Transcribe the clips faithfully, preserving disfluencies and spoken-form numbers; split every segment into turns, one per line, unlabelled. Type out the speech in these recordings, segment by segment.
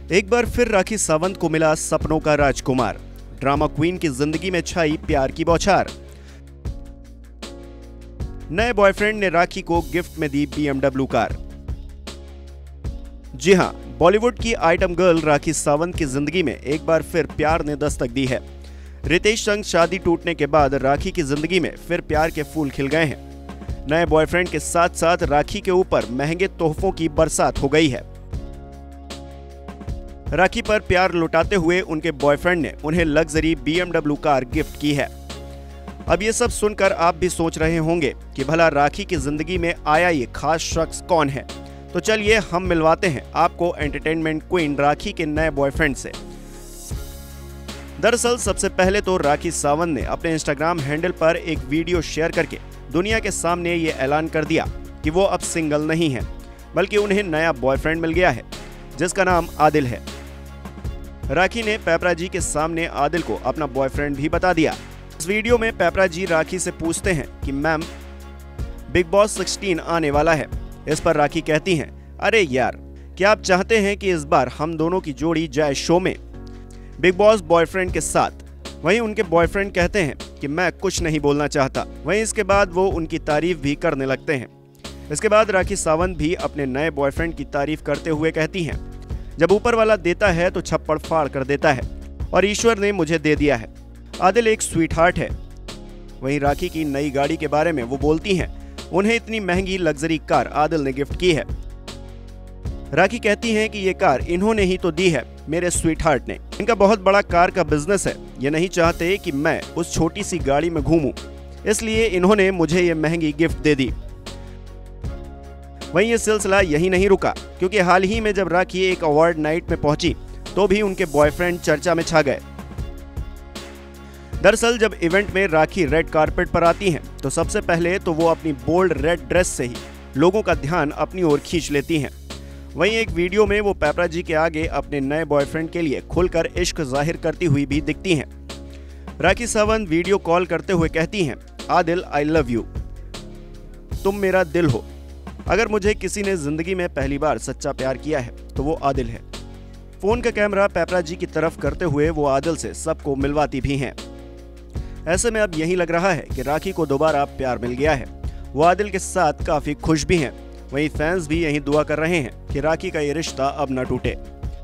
एक बार फिर राखी सावंत को मिला सपनों का राजकुमार। ड्रामा क्वीन की जिंदगी में छाई प्यार की बौछार। नए बॉयफ्रेंड ने राखी को गिफ्ट में दी बी एम डब्ल्यू कार। जी हां, बॉलीवुड की आइटम गर्ल राखी सावंत की जिंदगी में एक बार फिर प्यार ने दस्तक दी है। रितेश संग शादी टूटने के बाद राखी की जिंदगी में फिर प्यार के फूल खिल गए हैं। नए बॉयफ्रेंड के साथ साथ राखी के ऊपर महंगे तोहफों की बरसात हो गई है। राखी पर प्यार लुटाते हुए उनके बॉयफ्रेंड ने उन्हें luxury B M W car gift की है। अब ये सब सुनकर आप भी सोच रहे होंगे कि भला राखी की जिंदगी में आया ये खास शख्स कौन है। तो चलिए हम मिलवाते हैं आपको एंटरटेनमेंट क्वीन राखी के नए बॉयफ्रेंड से। दरअसल सबसे पहले तो राखी सावंत ने अपने इंस्टाग्राम हैंडल पर एक वीडियो शेयर करके दुनिया के सामने ये ऐलान कर दिया कि वो अब सिंगल नहीं है, बल्कि उन्हें नया बॉयफ्रेंड मिल गया है जिसका नाम आदिल है। राखी ने पेपराजी के सामने आदिल को अपना बॉयफ्रेंड भी बता दिया। इस वीडियो में पेपराजी राखी से पूछते हैं कि मैम, बिग बॉस सोलह आने वाला है। इस पर राखी कहती हैं, अरे यार, क्या आप चाहते हैं कि इस बार हम दोनों की जोड़ी जाए शो में बिग बॉस बॉयफ्रेंड के साथ। वहीं उनके बॉयफ्रेंड कहते हैं कि मैं कुछ नहीं बोलना चाहता। वहीं इसके बाद वो उनकी तारीफ भी करने लगते हैं। इसके बाद राखी सावंत भी अपने नए बॉयफ्रेंड की तारीफ करते हुए कहती हैं, जब ऊपर वाला देता है तो छप्पड़ फाड़ कर देता है और ईश्वर ने मुझे दे दिया है। आदिल एक स्वीट हार्ट है। वहीं राखी की नई गाड़ी के बारे में वो बोलती हैं, उन्हें इतनी महंगी लग्जरी कार आदिल ने गिफ्ट की है। राखी कहती हैं कि ये कार इन्होंने ही तो दी है, मेरे स्वीट हार्ट ने। इनका बहुत बड़ा कार का बिजनेस है, ये नहीं चाहते कि मैं उस छोटी सी गाड़ी में घूमूं, इसलिए इन्होंने मुझे ये महंगी गिफ्ट दे दी। वहीं ये सिलसिला यही नहीं रुका, क्योंकि हाल ही में जब राखी एक अवार्ड नाइट में पहुंची तो भी उनके बॉयफ्रेंड चर्चा में छा गए। दरअसल जब इवेंट में राखी रेड कारपेट पर आती हैं तो सबसे पहले तो वो अपनी बोल्ड रेड ड्रेस से ही लोगों का ध्यान अपनी ओर खींच लेती हैं। वहीं एक वीडियो में वो पेपराजी के आगे अपने नए बॉयफ्रेंड के लिए खुलकर इश्क जाहिर करती हुई भी दिखती हैं। राखी सावंत वीडियो कॉल करते हुए कहती हैं, आदिल, आई लव यू, तुम मेरा दिल हो। अगर मुझे किसी ने जिंदगी में पहली बार सच्चा प्यार किया है तो वो आदिल है। फोन का कैमरा पेपराजी की तरफ करते हुए वो आदिल से सबको मिलवाती भी हैं। ऐसे में अब यही लग रहा है कि राखी को दोबारा प्यार मिल गया है। वो आदिल के साथ काफी खुश भी हैं। वहीं फैंस भी यही दुआ कर रहे हैं कि राखी का ये रिश्ता अब न टूटे।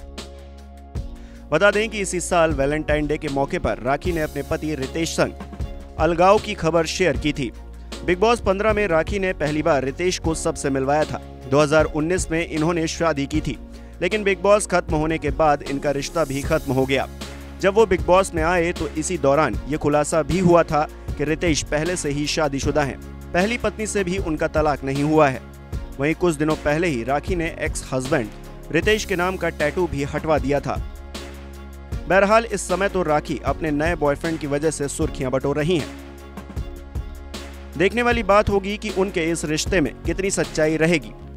बता दें कि इसी साल वैलेंटाइन डे के मौके पर राखी ने अपने पति रितेश संग अलगाव की खबर शेयर की थी। बिग बॉस पंद्रह में राखी ने पहली बार रितेश को सबसे मिलवाया था। दो हज़ार उन्नीस में इन्होंने शादी की थी, लेकिन बिग बॉस खत्म होने के बाद इनका रिश्ता भी खत्म हो गया। जब वो बिग बॉस में आए तो इसी दौरान ये खुलासा भी हुआ था कि रितेश पहले से ही शादीशुदा हैं। पहली पत्नी से भी उनका तलाक नहीं हुआ है। वहीं कुछ दिनों पहले ही राखी ने एक्स हस्बैंड रितेश के नाम का टैटू भी हटवा दिया था। बहरहाल इस समय तो राखी अपने नए बॉयफ्रेंड की वजह से सुर्खियां बटोर रही हैं। देखने वाली बात होगी कि उनके इस रिश्ते में कितनी सच्चाई रहेगी।